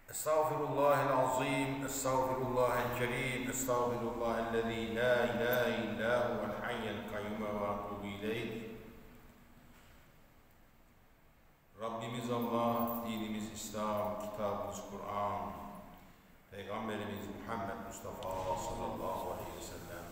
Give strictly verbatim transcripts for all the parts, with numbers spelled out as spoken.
Estağfirullahel azim, estağfirullahel kerim, estağfirullahellezî la ilahe illa huvel hayyul kayyum ve etûbü ileyh. Rabbimiz Allah, dinimiz İslam, kitabımız Kur'an, Peygamberimiz Muhammed Mustafa sallallahu aleyhi ve sellem.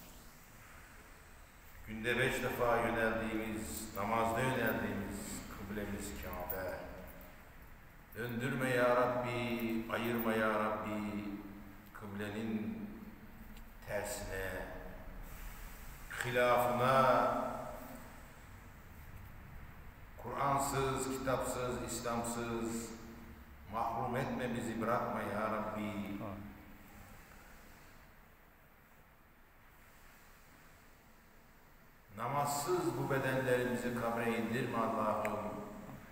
Günde beş defa yöneldiğimiz, namazda yöneldiğimiz kıblemiz Kabe. Döndürme ya Rabbi, ayırma ya Rabbi, kıblenin tersine, hilafına, Kur'ansız, kitapsız, İslamsız mahrum etme bizi, bırakma ya Rabbi. Namazsız bu bedenlerimizi kabre indirme Allah'ım.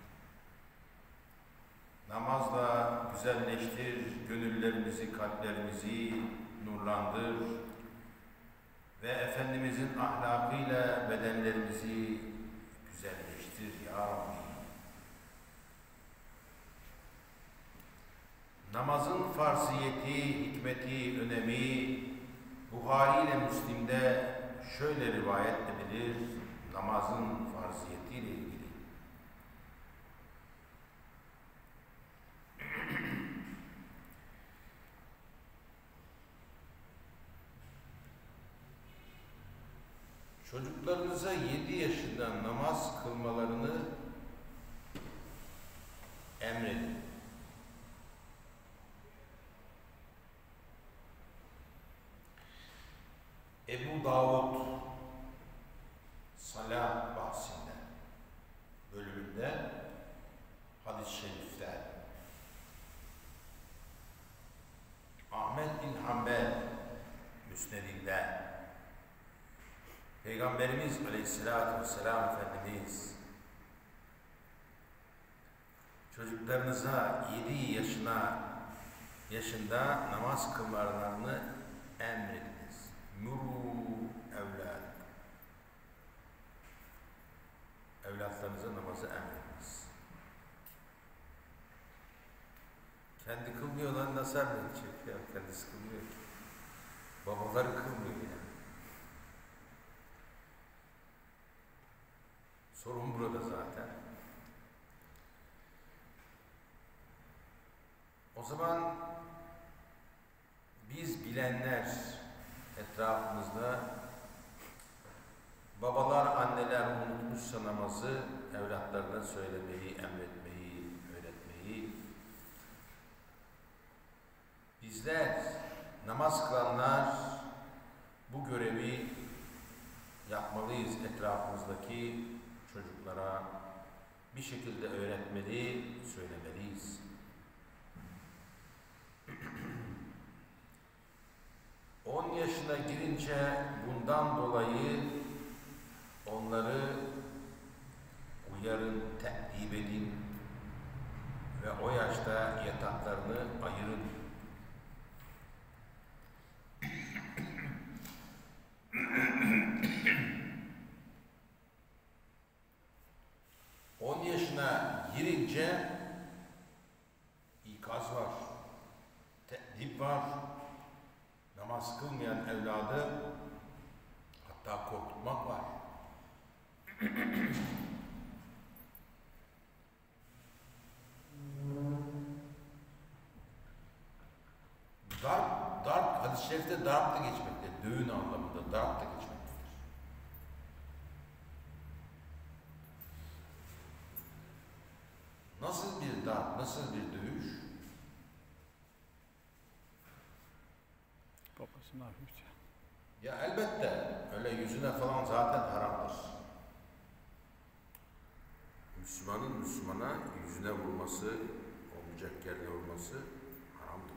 Namazla güzelleştir, gönüllerimizi, kalplerimizi nurlandır ve Efendimizin ahlakıyla bedenlerimizi güzelleştir ya Rabbi. Namazın farziyeti, hikmeti, önemi Buhari ile Müslim'de şöyle rivayet edilir, namazın farziyetiyle ilgili. Çocuklarınıza yedi yaşından namaz kılmalarını emredin. Ebu Davud Salah bahsinde bölümünde hadis-i şerifte Ahmed bin Hanbel Müsned'inde Peygamberimiz Aleyhisselatü Vesselam Efendimiz çocuklarınıza yedi yaşına yaşında namaz kılmalarını emrediniz. Muru evlad. Evlatlarınıza namazı emrediniz. Kendi kılmıyorlar, nasıl emredecek ya? Kendisi kılmıyor ki. Babaları kılmıyor yani. Sorun burada zaten. O zaman biz bilenler etrafımızda babalar, anneler unutmuşsa namazı evlatlarına söylemeyi, emretmeyi, öğretmeyi, bizler namaz kılanlar bu görevi yapmalıyız. Etrafımızdaki çocuklara bir şekilde öğretmeli, söylemeliyiz. on yaşına girince bundan dolayı onları uyarın, te'dib edin ve o yaşta yataklarını ayırın. on yaşına girince ikaz var, te'dib var. Namaz kılmayan evladı hatta korkutmak var. Darp, darp, hadis-i şerifte darp da geçmekte, dövün anlamında darp da geçmektedir. Nasıl bir darp, nasıl bir dövüş? Babasına hafifçe. Ya elbette öyle yüzüne falan zaten haramdır. Müslümanın Müslümana yüzüne vurması, olmayacak yerde vurması haramdır.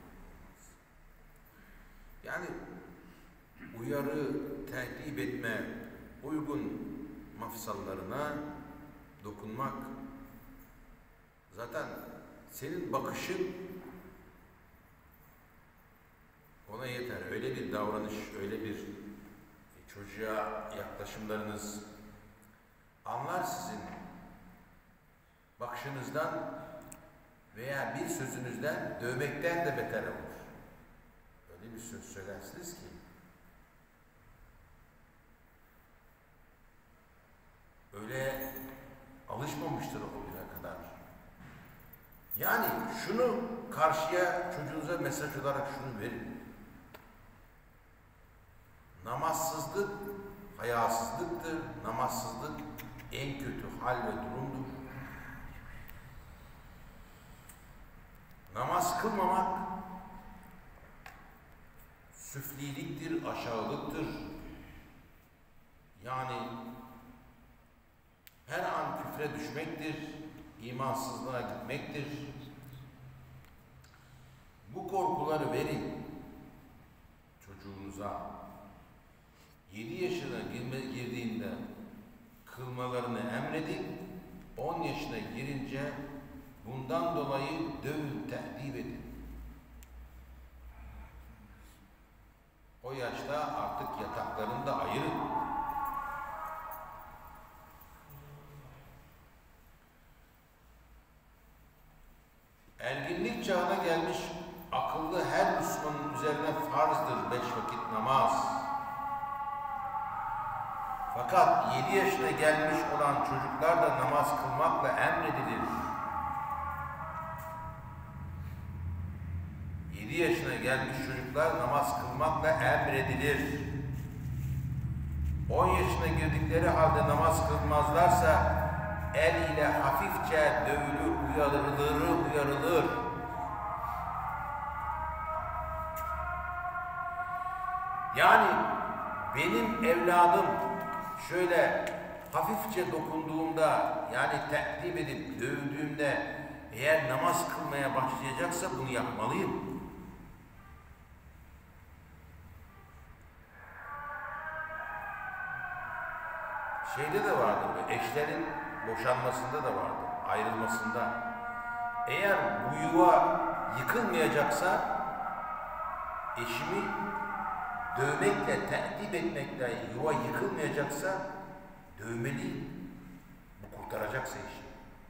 Yani uyarı, tehdit etme, uygun mafsallarına dokunmak, zaten senin bakışın ona yeter. Öyle bir davranış, öyle bir çocuğa yaklaşımlarınız anlar sizin bakışınızdan veya veya bir sözünüzden dövmekten de beter olur. Öyle bir söz söylersiniz ki öyle alışmamıştır o güne kadar. Yani şunu karşıya, çocuğunuza mesaj olarak şunu verin. Namazsızlık hayasızlıktır. Namazsızlık en kötü hal ve durumdur. Namaz kılmamak süfliliktir, aşağılıktır. Yani her an küfre düşmektir, imansızlığa gitmektir. Bu korkuları verin çocuğunuza. yedi yaşına girdiğinde kılmalarını emredin, on yaşına girince bundan dolayı dövün, tehdit edin. O yaşta artık yataklarını da ayırın. Erginlik çağına gelmiş akıllı her Müslümanın üzerine farzdır beş vakit namaz. Fakat yedi yaşına gelmiş olan çocuklar da namaz kılmakla emredilir. yedi yaşına gelmiş çocuklar namaz kılmakla emredilir. on yaşına girdikleri halde namaz kılmazlarsa el ile hafifçe dövülür, uyarılır, uyarılır. Yani benim evladım şöyle hafifçe dokunduğumda, yani tehdit edip dövdüğümde eğer namaz kılmaya başlayacaksa bunu yapmalıyım. Şeyde de vardır, eşlerin boşanmasında da vardır, ayrılmasında. Eğer bu yuva yıkılmayacaksa eşimi dövmekle, tehdit etmekle yuva yıkılmayacaksa dövmeliyim. Bu kurtaracaksa işi.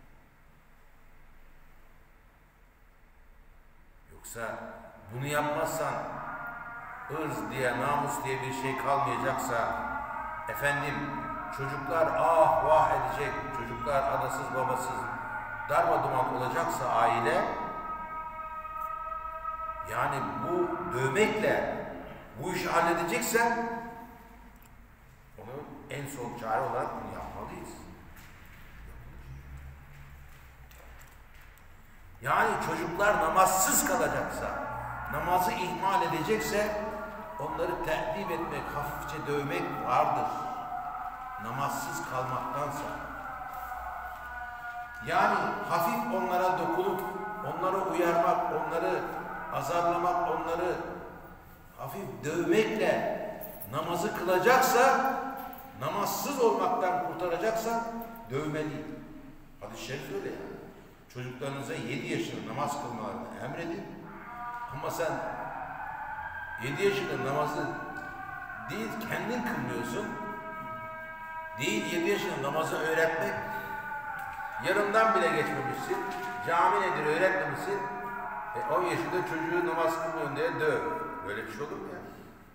Yoksa bunu yapmazsan ırz diye, namus diye bir şey kalmayacaksa, efendim çocuklar ah vah edecek, çocuklar anasız babasız darmaduman olacaksa aile, yani bu dövmekle bu işi halledeceksen onu en son çare olarak bunu yapmalıyız. Yani çocuklar namazsız kalacaksa, namazı ihmal edecekse onları tehdit etmek, hafifçe dövmek vardır. Namazsız kalmaktansa. Yani hafif onlara dokunup, onları uyarmak, onları azarlamak, onları hafif dövmekle namazı kılacaksa, namazsız olmaktan kurtaracaksa dövmeli. Hadis-i şerif öyle yani. Çocuklarınıza yedi yaşında namaz kılmalarını emredin. Ama sen yedi yaşında namazı değil kendin kılmıyorsun. Değil yedi yaşında namazı öğretmek, yarımdan bile geçmemişsin, cami nedir öğretmemişsin, e on yaşında çocuğu namaz kılmıyorsun diye döv. Böyle bir şey olur mu ya?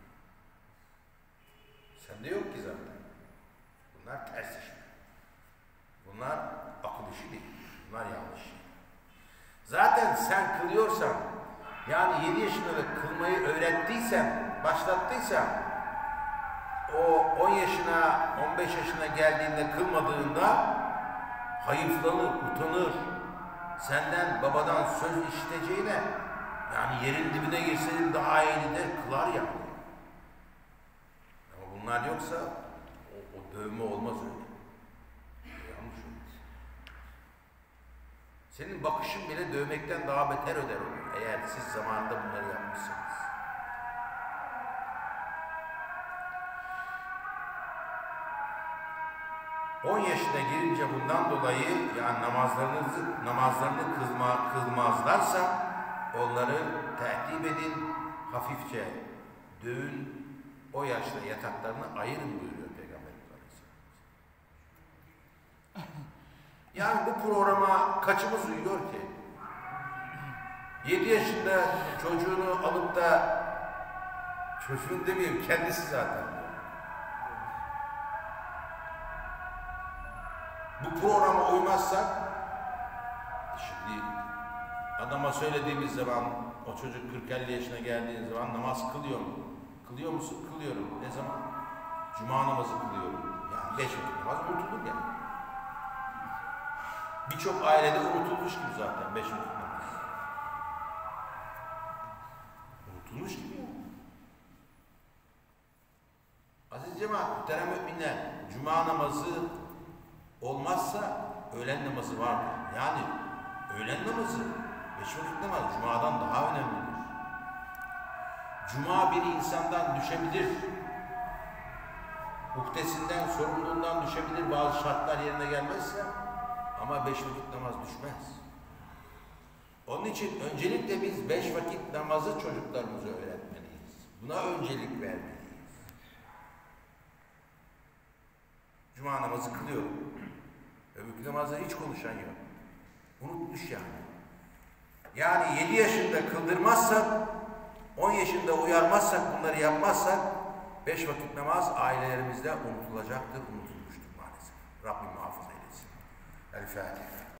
Sende yok ki zaten. Bunlar ters iş. Bunlar akıl işi değil. Bunlar yanlış. Zaten sen kılıyorsan, yani yedi yaşında da kılmayı öğrettiysen, başlattıysan, o on yaşına, on beş yaşına geldiğinde kılmadığında hayıflanır, utanır. Senden, babadan söz işiteceğine, yani yerin dibine girsenin daha iyiydi de kılar yani. Ama bunlar yoksa o, o dövme olmaz öyle. Yanlış olmaz. Senin bakışın bile dövmekten daha beter öder olur eğer siz zamanında bunları yapmışsınız. on yaşına girince bundan dolayı yani namazlarınızı namazlarını kılma, kılmazlarsa onları tehdit edin, hafifçe dövün, o yaşta yataklarını ayırın buyuruyor Peygamberimiz Aleyhisselam. Yani bu programa kaçımız uyuyor ki? yedi yaşında çocuğunu alıp da, çocuğun demeyeyim kendisi zaten, bu programa uymazsak, şimdi adama söylediğimiz zaman, o çocuk kırk elli yaşına geldiği zaman namaz kılıyor mu? Kılıyor musun? Kılıyorum. Ne zaman? Cuma namazı kılıyorum. Yani beş vakit namaz unutulur ya. Birçok ailede unutulmuş gibi zaten beş vakit namaz. Unutulmuş gibi ya. Aziz cemaat, muhterem müminler, Cuma namazı olmazsa öğlen namazı vardır. Yani öğlen namazı, beş vakit namaz Cuma'dan daha önemlidir. Cuma bir insandan düşebilir. Muhtesinden, sorumluluğundan düşebilir bazı şartlar yerine gelmezse, ama beş vakit namaz düşmez. Onun için öncelikle biz beş vakit namazı çocuklarımıza öğretmeliyiz. Buna öncelik vermeliyiz. Cuma namazı kılıyorum. Öbür namazda hiç konuşan yok. Unutmuş yani. Yani yedi yaşında kıldırmazsak, on yaşında uyarmazsak, bunları yapmazsak, beş vakit namaz ailelerimizde unutulacaktır, unutulmuştur maalesef. Rabbim muhafaza eylesin. El Fatiha.